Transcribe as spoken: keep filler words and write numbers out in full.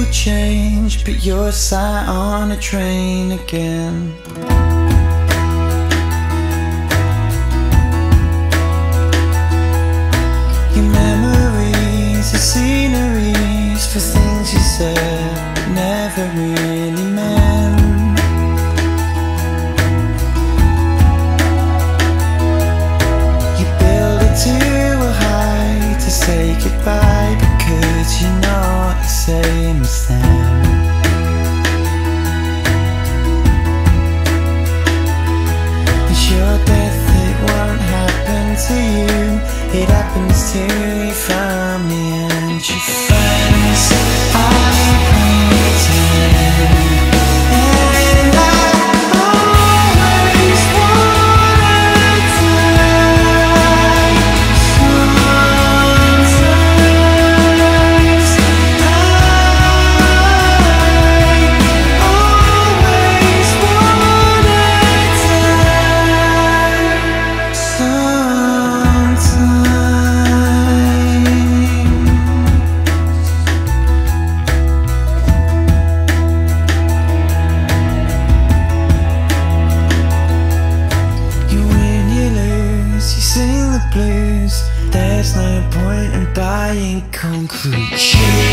change, but you're sat on a train again. Your memories are sceneries for things you said but never really meant. You build it too high to say goodbye, because you're not the same as them. It's your death, it won't happen to you, it happens to your family and your friends. I pretend, and I always wanna die. Sometimes there's no point in buying concrete.